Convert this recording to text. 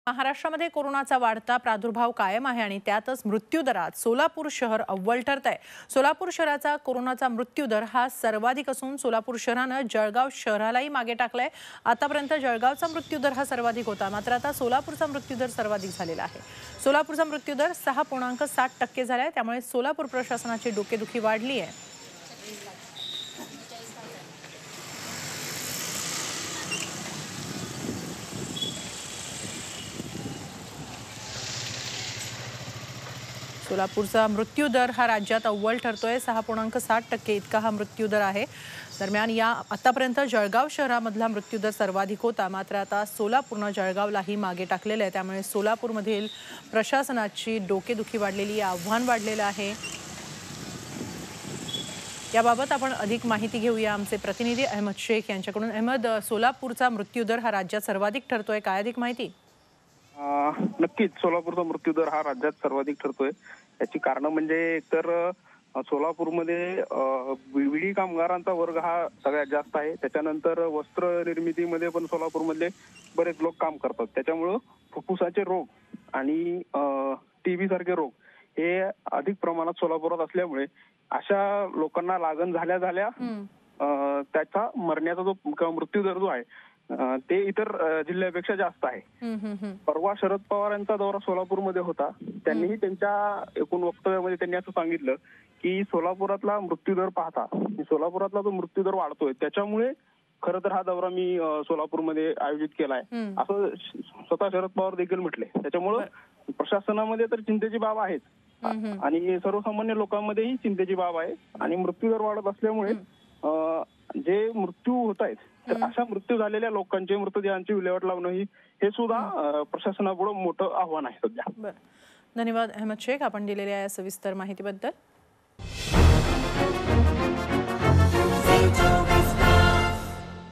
महाराष्ट्रामध्ये कोरोनाचा वाढता प्रादुर्भाव कायम आहे आणि त्यातच मृत्यूदरात सोलापूर शहर अव्वल ठरतंय। सोलापूर शहराचा कोरोनाचा मृत्यूदर हा सर्वाधिक असून सोलापूर शहराने जळगाव शहरालाही मागे टाकलंय। आतापर्यंत जळगावचा मृत्यूदर हा सर्वाधिक होता, मात्र आता सोलापूरचा मृत्यूदर सर्वाधिक झालेला आहे। सोलापूरचा मृत्यूदर 6.7% झालाय, त्यामुळे सोलापूर प्रशासनाची डोकेदुखी वाढली आहे। सोलापूरचा मृत्यूदर हा राज्यात अव्वल ठरतोय। 6.7% इतका हा मृत्यूदर आहे। दरम्यान या आतापर्यंत जळगाव शहरामधला मृत्यूदर सर्वाधिक होता, मात्र आता सोलापूरने जळगावलाही मागे टाकलेलं आहे, त्यामुळे सोलापूरमधील प्रशासनाची डोकेदुखी वाढलेली आहे, आव्हान वाढलेलं आहे। याबाबत आपण अधिक माहिती घेऊया आमचे प्रतिनिधी अहमद शेख यांच्याकडून। अहमद, सोलापूरचा मृत्यूदर हा राज्यात सर्वाधिक ठरतोय, काय अधिक माहिती? नक्कीच सोलापूरचा मृत्यूदर हा राज्यात सर्वाधिक ठरतोय। याची कारण म्हणजे एकतर सोलापूरमध्ये विडी कामगारांचा वर्ग हा सगळ्यात जास्त आहे। त्याच्यानंतर वस्त्र निर्मितीमध्ये पण सोलापूरमधले बरेच लोक काम करतात, त्याच्यामुळे फुफ्फुसाचे रोग आणि टीबी सारखे रोग हे अधिक प्रमाणात सोलापुरात असल्यामुळे अशा लोकांना लागण झाल्या त्याचा मरण्याचा जो मृत्यूदर जो आहे ते इतर जिल्ह्यापेक्षा जास्त आहे। परवा शरद पवार यांचा दौरा सोलापूरमध्ये होता, त्यांनीही त्यांच्या एकूण वक्तव्यामध्ये त्यांनी असं सांगितलं की सोलापुरातला मृत्यूदर पाहता सोलापुरातला जो मृत्यूदर वाढतोय त्याच्यामुळे खरं तर हा दौरा मी सोलापूरमध्ये आयोजित केलाय, असं स्वतः शरद पवार देखील म्हटले। त्याच्यामुळे प्रशासनामध्ये तर चिंतेची बाब आहेच आणि सर्वसामान्य लोकांमध्येही चिंतेची बाब आहे आणि मृत्यूदर वाढत असल्यामुळे जे मृत्यू होत आहेत तर अशा मृत्यू झालेल्या लोकांचे मृतदेहांची विल्हेवाट लावणं हे सुद्धा प्रशासनापुढे मोठं आव्हान आहे सध्या। धन्यवाद अहमद शेख, आपण दिलेल्या या सविस्तर माहितीबद्दल।